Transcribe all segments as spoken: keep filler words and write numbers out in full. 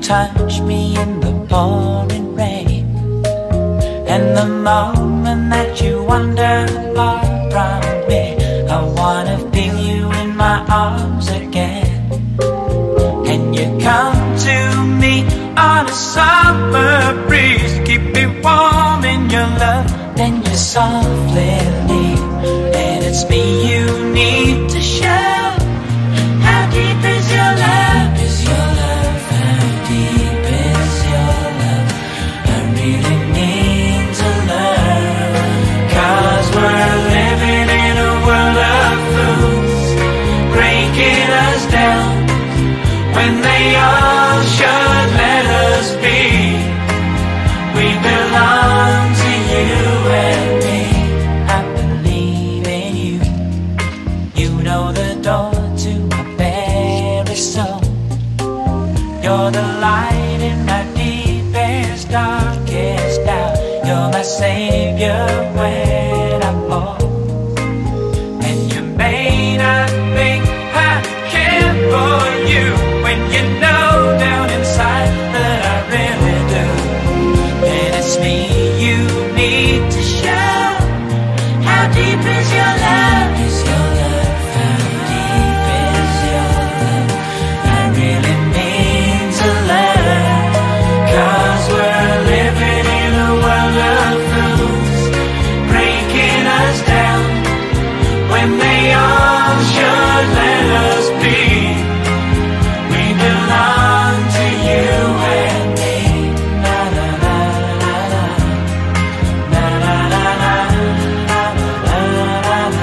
touch me in the pouring rain, and the moment that you wander far from me, I wanna feel you in my arms again. Can you come to me on a summer breeze, keep me warm in your love, then you softly leave, and it's me you need to show. How deep is your love? Is your love? How deep is your love? I really need to learn, 'cause we're living in a world of fools, breaking us down when they all should let us be. We belong to you and me. I believe in you. You know the door to my very soul. You're the light in my deepest, darkest doubt. You're my savior when I fall, and you may not think I care for you when you know down inside that I really do. And it's me you need to show. How deep is your love? Is your love? How deep is your love? I really need to learn, 'cause we're living in a world of fools, breaking us down when they all should let us be. We belong to you and me. Na na na na na na na na na na na na na.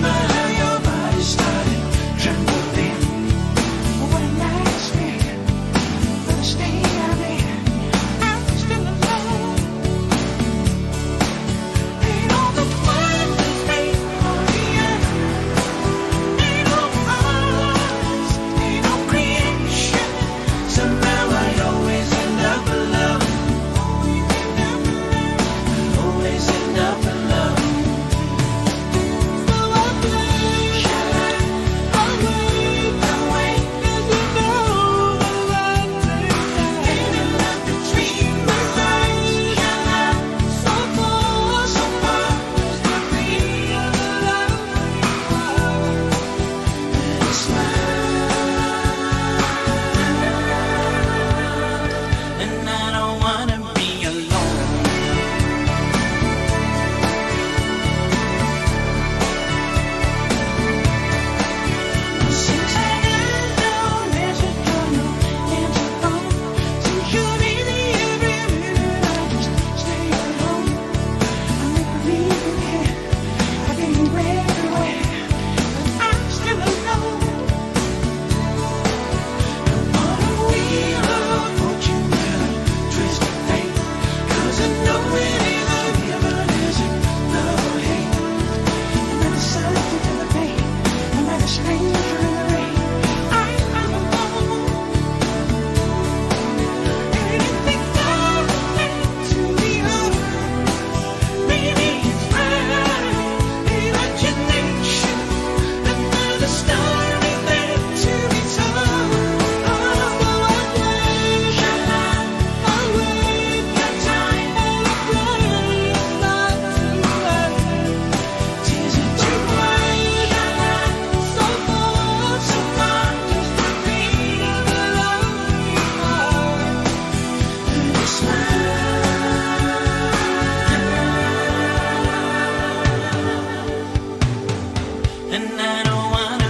And I don't wanna